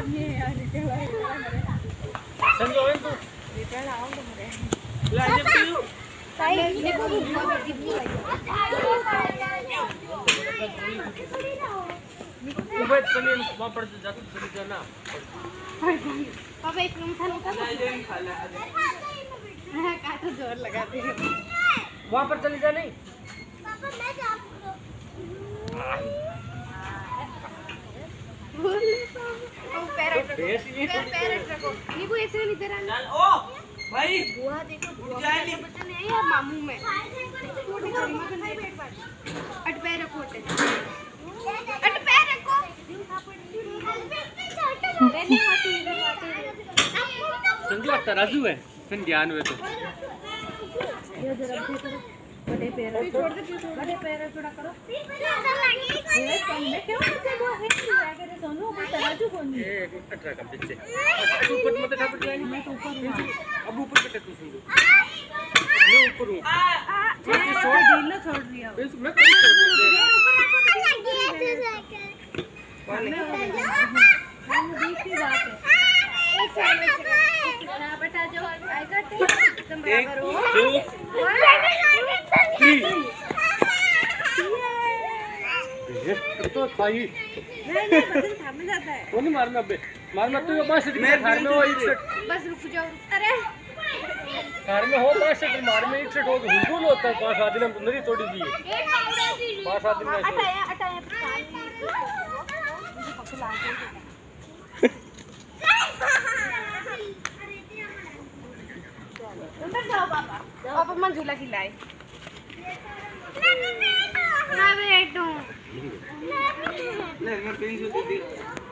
आदमी है यार संजोएं तू रिटर्न आओ तो मरे ला जब तू सही देखो बुआ बेटी भी आई उबे चलिए वहां पर जाकर चली जाना पापा एक रूम था उठा ले ले खा ले मैं का तो जोर लगाते हैं वहां पर चली जा नहीं पापा मैं जाऊंगा पैरेट रखो ये वो ऐसे नहीं तेरा चल ओ भाई बुआ देखो बुआ बच्चा नहीं है या मामू में छोटे करीमा के नहीं बैठ पाए अट पैर रखो अट पैर रखो संगला तराजू है फिर ज्ञान हुए तो ये जरा देखो बड़े पैर बड़े पैर थोड़ा करो ये कम में क्यों ऐसे वो है अगर दोनों को तराजू कौन है ये अटरा का पीछे ऊपर मत ठा पड़ जाएगी मैं तो ऊपर अब ऊपर पे तू सुन मैं ऊपर हूं ये छोड़ ढील ना छोड़ रही है मैं कहीं छोड़ दे हम देखती बात है एक सेकंड ना बेटा जो आएगा तुम बराबर हो 1 2 3 ये तो खाई नहीं बदन थाम जाता है वो नहीं मारना बे मारना तो ये बस मैं थार में हो 61 बस रुक जाओ अरे थार में हो 62 मार में 61 हो हुलगुल होता है 5 आदमी हम सुंदरी थोड़ी दी है 5 आदमी में अटाया अंदर जाओ पापा अब मन झूला खिलाए ना बैठो ले मैं पेन से दे